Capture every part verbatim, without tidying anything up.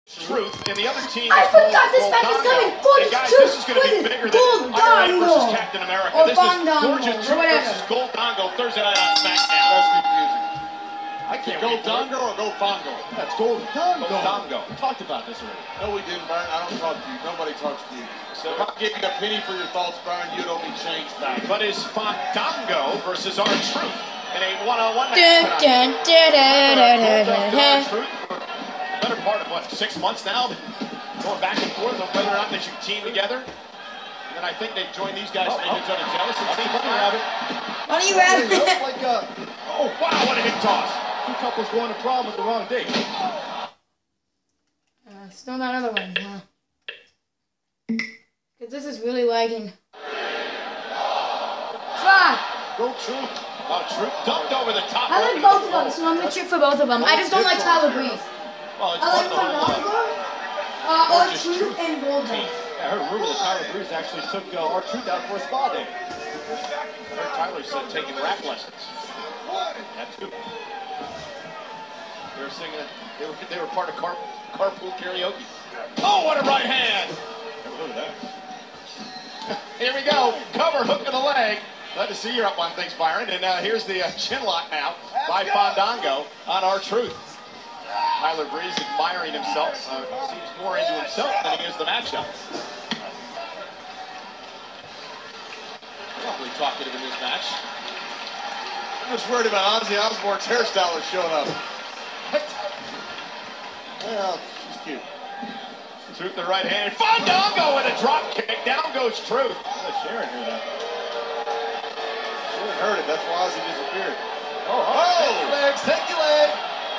Truth, and the other team I is forgot this match is coming. And guys, this is going to be bigger than Iron Man versus Captain America. Or this Fandango, is Gorgeous Truth versus Goldongo Thursday night on SmackDown. That's confusing. I can't Goldongo or Goldongo? That's Goldongo. Goldongo. We talked about this already. No, we didn't, Byron. I don't talk to you. Nobody talks to you. So if I give you a penny for your thoughts, Byron, you don't be changed back. But is Fandango versus our Truth in a one-on-one match dun, tonight? dun, dun, dun, dun, dun, dun. Truth for a better part of, what, six months now? Going back and forth on whether or not they should team together. And I think they've joined these guys to make each other jealous. And see, Why don't you grab it? like, uh, oh, wow, what a hip toss. Two couples going to prom with the wrong date. Uh, still not another one, huh? Because this is really lagging. Fuck! Go Truth. Oh, Truth dumped over the top. I like both of them, so I'm gonna cheer for both of them. I just don't like Tyler Breeze. Well, it's I part like of the whole line. Fandango, uh, or Truth and Goldberg. Yeah, I heard a rumor that Tyler Breeze actually took uh, our Truth out for a spa day. I heard Tyler said taking rap lessons. That too. They were singing. They were they were part of car, carpool karaoke. Oh, what a right hand! Never heard of that. Here we go. Cover, hook in the leg. Glad to see you're up on things, Byron. And uh, here's the uh, chin lock now by Fandango on our Truth. Tyler Breeze admiring himself. Uh, seems more into himself than he is the matchup. Probably talkative in this match. I'm just worried about Ozzy Osbourne's hairstylist showing up. Well, she's cute. Truth the right hand. Fandango with a drop kick. Down goes Truth. Oh, Sharon heard that. Sharon heard it. That's why Ozzy disappeared. Oh, oh. Take your legs. Take your leg.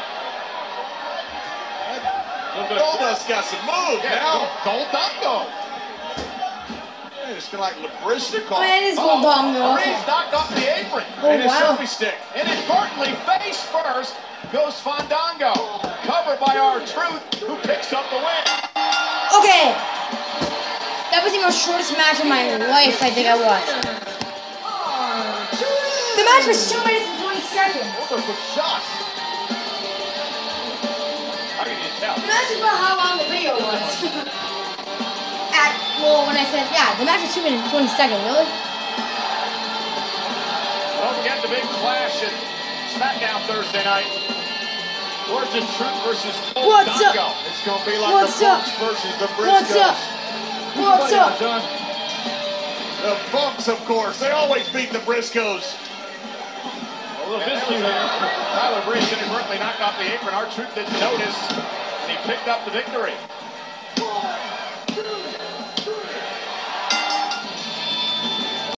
Goldust got some move Yeah, now. Goldongo. It's kind of like Labrishnikov. Oh, it is Goldongo. Breeze knocked off the apron. Oh, and his wow. selfie stick. Inadvertently, face first, goes Fandango. Covered by our Truth, who picks up the win. Okay. That was the most shortest match of my life I think I watched. The match was two minutes and twenty seconds. Those are quick shots. How can you tell? The match is about how long the video was. At, well, when I said, yeah, the match was two minutes and twenty seconds, really? Don't forget the big clash at SmackDown Thursday night. Gorgeous Truth versus What's up? Goldongo. It's going to be like What's the up? Funks versus the Briscoes. What's up? What's up? The Funks, of course. They always beat the Briscoes. A little dispute here. Tyler Breeze inadvertently knocked off the apron. Our Truth didn't notice, and he picked up the victory.